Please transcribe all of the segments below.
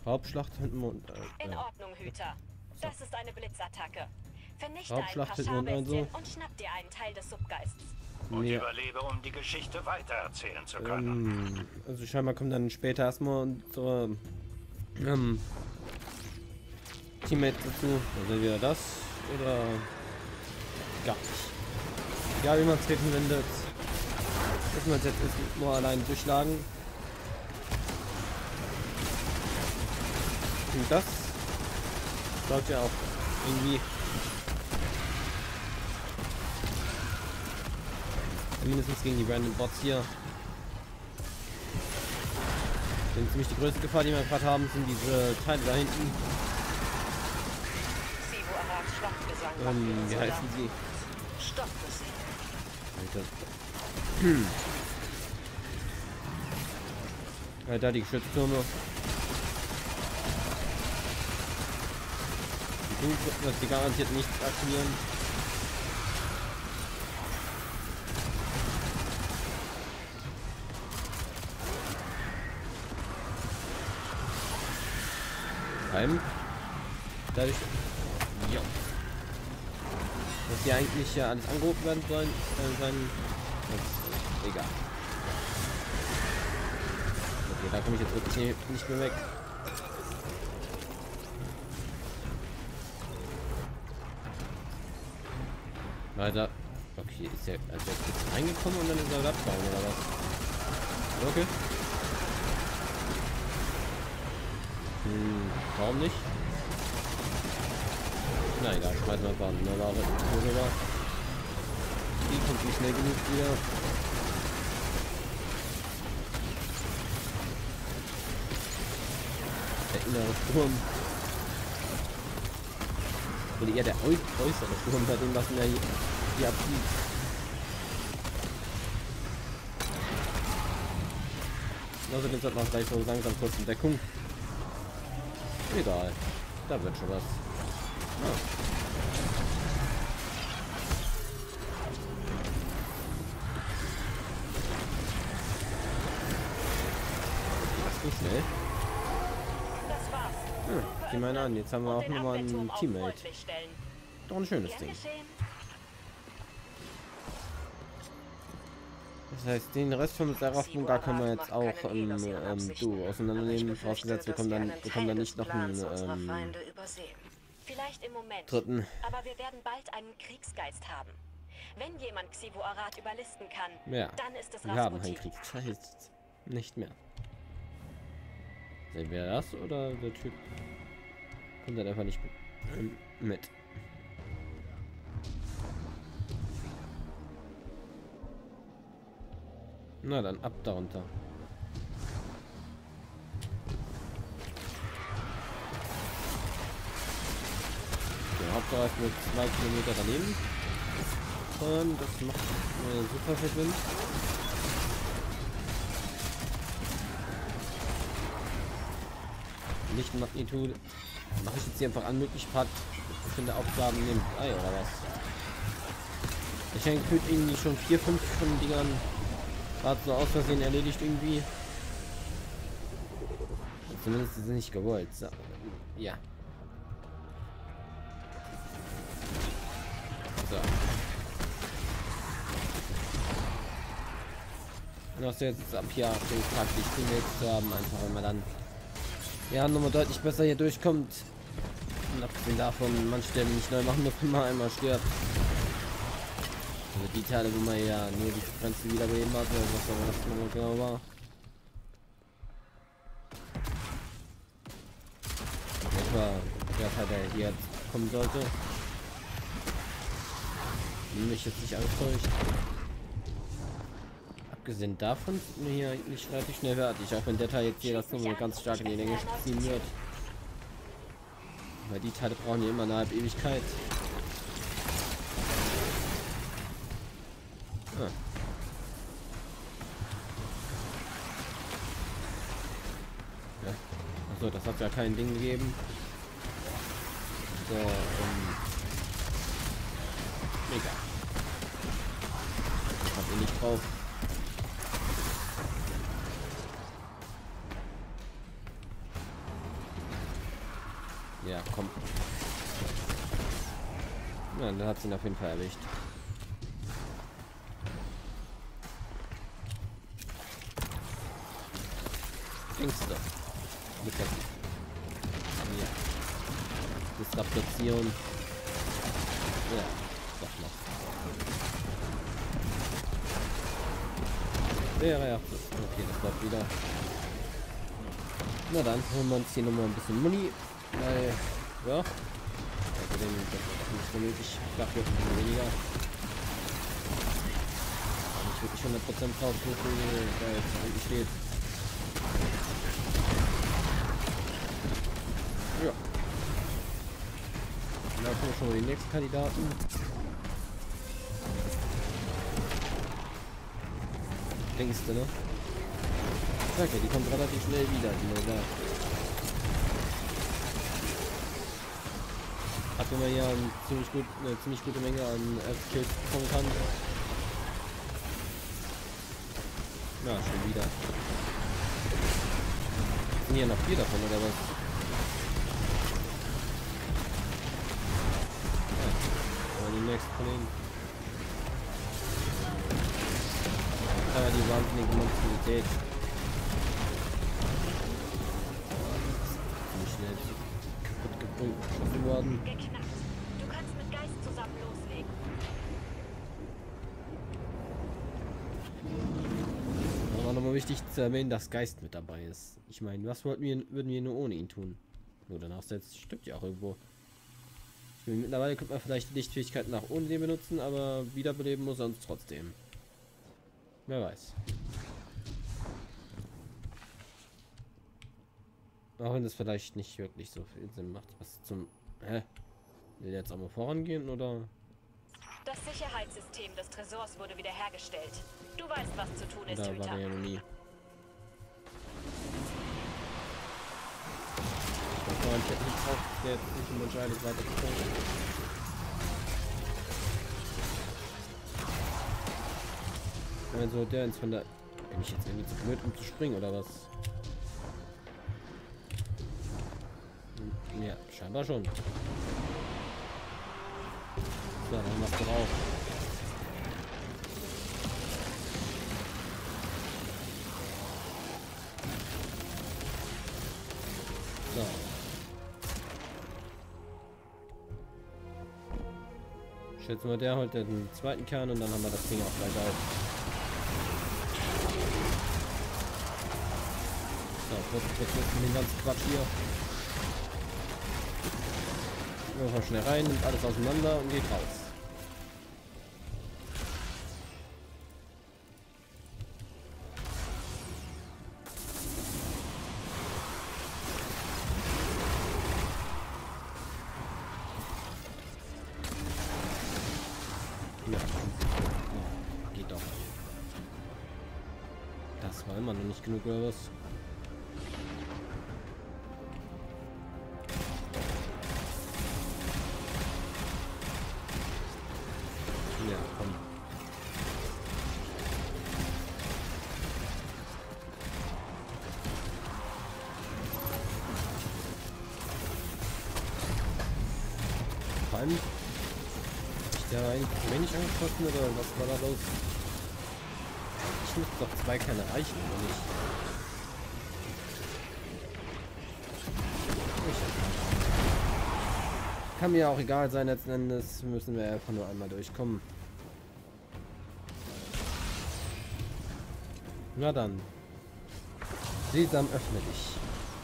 Hauptschlacht hinten und In Ordnung, Hüter. Das ist eine Blitzattacke. Vernichte ein Hauptschlacht paar hinten und so. Scharbestien und schnapp dir einen Teil des Subgeists. Und Ja. überlebe, um die Geschichte weitererzählen zu können. Also scheinbar kommen dann später erstmal unsere Teammates dazu. Also wieder das oder gar nicht. Ja, wie man es treten wendet. Müssen wir uns jetzt nur allein durchschlagen. Und das läuft ja auch irgendwie. Mindestens gegen die random Bots hier. Denn ziemlich die größte Gefahr, die wir gerade haben, sind diese Teile da hinten. Wie heißen sie? Alter. Da die Geschütztürme. Du wirst die garantiert nicht aktivieren. Dadurch, ja, dass hier eigentlich ja alles angerufen werden sollen, sein, egal. Okay, da komme ich jetzt wirklich nicht mehr weg. Weiter. Okay, ist ja also jetzt reingekommen und dann ist er abgehauen oder was? Okay. Warum nicht? Na egal, schmeißen wir einfach eine normale rüber. Die kommt nicht schnell genug wieder. Der innere Sturm. Oder eher der äußere Sturm, bei dem was mir hier abzieht. Außerdem sollte man gleich so langsam kurz in Deckung. Egal, da wird schon was. Ah. Das geht schnell. Das war's. Sieh mal an, jetzt haben wir auch nochmal einen Teammate. Doch ein schönes Ding. Das heißt, den Rest vom Seraph-Bunker können wir jetzt auch du auseinandernehmen. Vorausgesetzt, wir bekommen dann nicht noch einen Vielleicht im Moment, dritten. aber wir werden bald einen Kriegsgeist haben. Wenn jemand Xivu Arad überlisten kann, Ja, dann ist es wir haben Rasputin. einen Kriegsgeist. Nicht mehr. Sehen wir das oder der Typ kommt dann einfach nicht mit? Na dann ab darunter. Der Hauptsache ist mit 2 Kilometer daneben. Das macht super viel Sinn. Nicht Magnitude. Mache ich jetzt hier einfach an Möglichkeit bestimmte Aufgaben nehmen. Ei oder was? Ich denke, irgendwie schon 4, 5 von Dingern gerade so aus Versehen erledigt irgendwie. Zumindest ist es nicht gewollt. So. Ja. So. Und aus jetzt ab hier den Tag die Teammates zu haben, einfach wenn man dann ja nochmal deutlich besser hier durchkommt. Und abgesehen davon, man Stellen nicht neu machen muss, wenn man einmal stirbt. Also die Teile, wo man ja nur die Frequenzen wiederbeleben hat, was auch das nochmal genau war. Etwa der Teil, der hier jetzt kommen sollte. Mich jetzt nicht enttäuscht. Abgesehen davon sind wir hier eigentlich relativ schnell fertig, auch wenn der Teil jetzt hier das nochmal ganz stark in die Länge ziehen wird. Weil die Teile brauchen ja immer eine halbe Ewigkeit. Ah. Ja. Achso, das hat ja kein Ding gegeben. So, egal. Hab ich nicht drauf. Ja, komm. Ja, dann hat sie ihn auf jeden Fall erwischt. Gangster. Ja. Disruption. Ja, doch noch. Ja. Okay, das bleibt wieder. Na dann holen wir uns hier nochmal ein bisschen Muni. Weil, ja. Also den das ist auch nicht so nötig. Dafür ein bisschen weniger. Ich würde nicht 100% drauf drücken, weil es eigentlich steht. Ja. Da kommen schon mal die nächsten Kandidaten. Denkst du, ne? Okay, die kommt relativ schnell wieder, die Nova. Hat wenn man ja eine ziemlich gute Menge an Kills bekommen kann. Na, schon wieder. Sind hier noch 4 davon, oder was? Ja, die nächsten Kollegen. Aber die wahnsinnige Monstrität. Ziemlich schnell kaputt geprüft worden. Geknackt. Du kannst mit Geist zusammen loslegen. Aber nochmal wichtig zu erwähnen, dass Geist mit dabei ist. Ich meine, was würden wir nur ohne ihn tun? Nur danach setzt, stimmt ja auch irgendwo. Mittlerweile könnte man vielleicht die Lichtfähigkeiten auch ohne den benutzen, aber wiederbeleben muss er uns trotzdem. Wer weiß. Auch wenn das vielleicht nicht wirklich so viel Sinn macht. Was zum... Hä? Will jetzt auch mal vorangehen, oder? Das Sicherheitssystem des Tresors wurde wiederhergestellt. Du weißt, was zu tun ist, Da war Hüter. er ja noch nie. Ich hätte nicht drauf, der jetzt nicht entscheidet, weiter zu kommen. Also der ist von der... Bin ich jetzt irgendwie zu blöd, um zu springen, oder was? Ja, scheinbar schon. So, dann haben wir es drauf. So. Ich schätze mal, der holt den zweiten Kern und dann haben wir das Ding auch gleich auf. So, kurz den ganzen Quatsch hier. Einfach schnell rein, nimmt alles auseinander und geht raus. Ja. Ja, geht doch. Das war immer noch nicht genug, oder was? Ja, komm. Vor allem, ist der eigentlich zu wenig angeschossen oder was war da los? Ich muss doch 2 keine reichen, oder nicht? Kann mir auch egal sein, letzten Endes müssen wir einfach nur einmal durchkommen. Na dann. Sesam, öffne dich.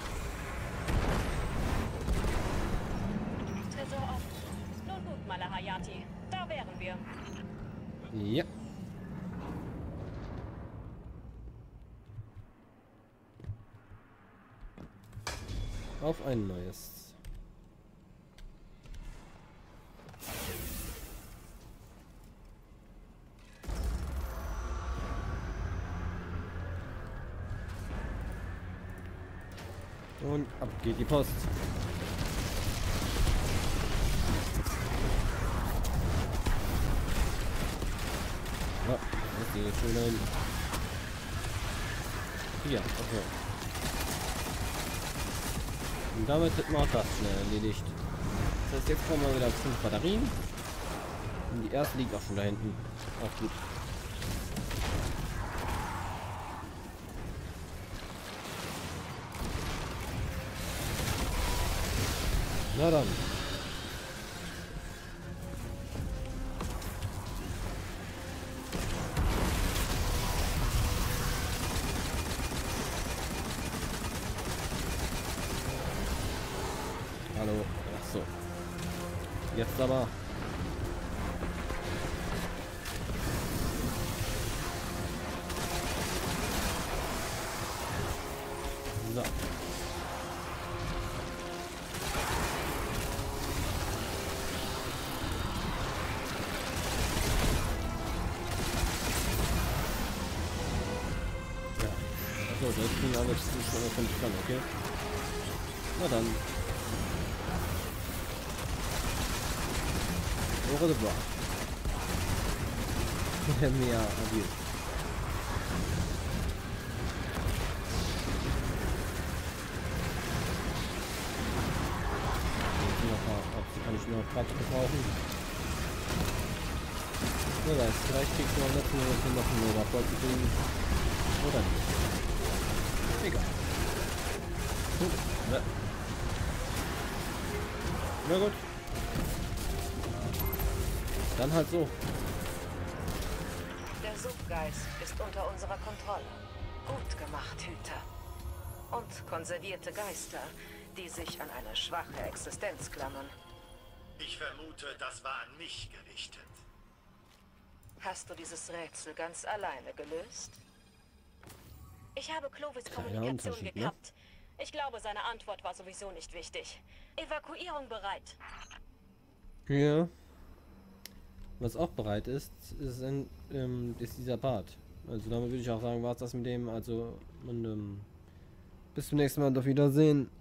Tresor offen. Nun gut, Malahayati. Da wären wir. Ja. Auf ein neues. Und ab geht die Post. Ja, das geht schön ein. Ja, okay. Und damit hätten wir auch das schnell erledigt. Das heißt, jetzt brauchen wir wieder 5 Batterien. Und die erste liegt auch schon da hinten. Auch gut. Na dann. Hallo. Ach so. Jetzt aber. So. Ja. Achso, das ging alles nicht so von dran, okay? Na dann. Au revoir. Mehr Adieu. Kann ich noch gerade gebrauchen. Wer weiß, vielleicht kriegst du am letzten Mal noch einen Nova voll zu kriegen. Oder nicht. Egal. Gut. Ja. Na gut. Dann halt so. Der Subgeist ist unter unserer Kontrolle. Gut gemacht, Hüter. Und konservierte Geister, die sich an eine schwache Existenz klammern. Ich vermute, das war an mich gerichtet. Hast du dieses Rätsel ganz alleine gelöst? Ich habe Clovis Kommunikation Unterschied, ne? gekappt. Ich glaube, seine Antwort war sowieso nicht wichtig. Evakuierung bereit. Ja. Was auch bereit ist, ist dieser Part. Also damit würde ich auch sagen, war es das mit dem. Also und, bis zum nächsten Mal und auf Wiedersehen.